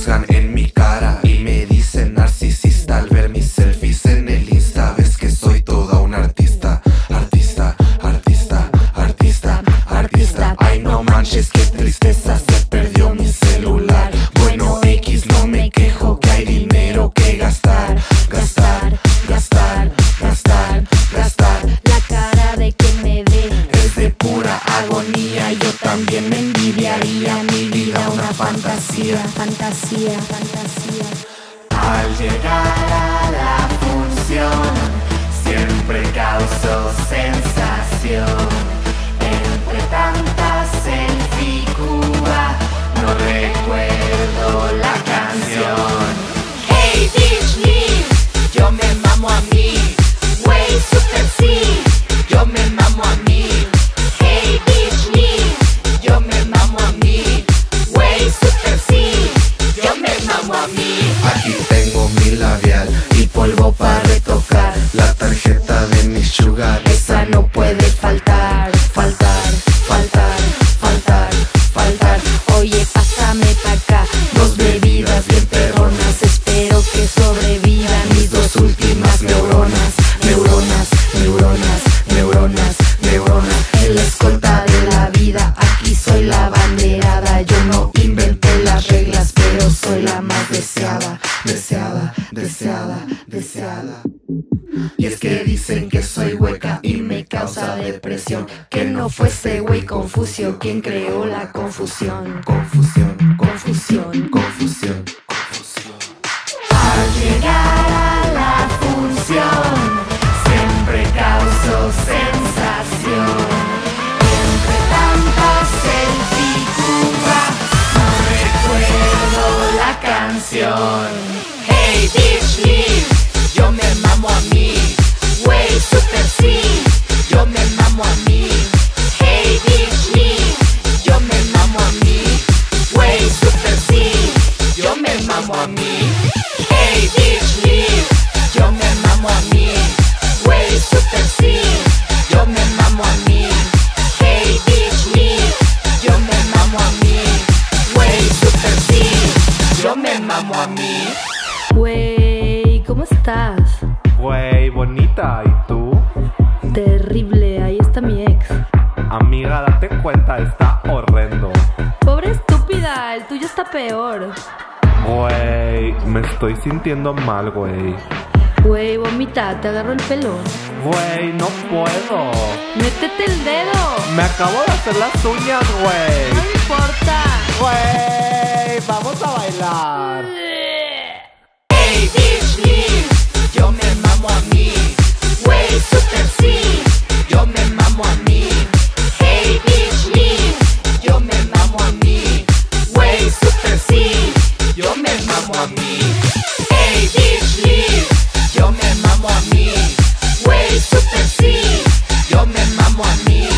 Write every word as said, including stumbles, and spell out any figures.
juzgan en mi cara y me dicen narcisista al ver mis selfies en el Insta. Ves que soy toda una artista, artista, artista, artista, artista. Ay, no manches, qué tristeza, se perdió mi celular. Bueno, X, no me quejo, que hay dinero que gastar, gastar, gastar, gastar, gastar. La cara de quien me ve es de pura agonía. Yo también me envidiaría mi vida una fantasía, fantasía, fantasía. Al llegar a la función siempre causó sensación. Entre tantas selfie Cuba no recuerdo la canción. Hey bitch me, Yo me mamo a mí, wey super sí. yo me mamo a mí. Hey bitch me, Yo me mamo a mí, wey super sí. yo me mamo a mí. Aquí tengo mi labial y polvo para retocar. La tarjeta de mi sugar, Esa no puede faltar, faltar, faltar, faltar, faltar. Oye, pásame pa' acá Dos bebidas bien perronas, espero que sobrevivan mis dos últimas neuronas. Neuronas, neuronas, neuronas, neuronas. En la escolta de la vida, aquí soy la banderada. Yo no inventé las reglas, pero soy la más deseada. Deseada, deseada, deseada. Y es que dicen que soy hueca y me causa depresión. Que no fuese güey Confucio quien creó la confusión. Confusión, Confusión. confusión, confusión. Al llegar a la función, Siempre causó sensación. Entre tantas selfie Cuba, no recuerdo la canción. Hey bitch leave, yo me mamo a mí, wey super sí. yo me mamo a mí, Hey bitch leave, yo me mamo a mí, wey super sí. yo me mamo a mí, Hey bitch leave, yo me mamo a mí, wey super sí. yo me mamo a mí, Hey bitch leave, yo me mamo a mí, wey super sí. yo me mamo a mí. Wey, ¿cómo estás? Güey, bonita, ¿y tú? Terrible, ahí está mi ex. Amiga, date cuenta, está horrendo. Pobre estúpida, el tuyo está peor. Güey, me estoy sintiendo mal, güey. Güey, vomita, te agarro el pelo. Güey, no puedo. Métete el dedo. Me acabo de hacer las uñas, No güey. importa. Güey, vamos a bailar. Hey bitch leave, Yo me mamo a mí, wey super sí. yo me mamo a mí, Hey bitch leave, yo me mamo a mí, wey super sí. yo me mamo a mí, Hey bitch leave, yo me mamo a mí, wey super sí. yo me mamo a mí.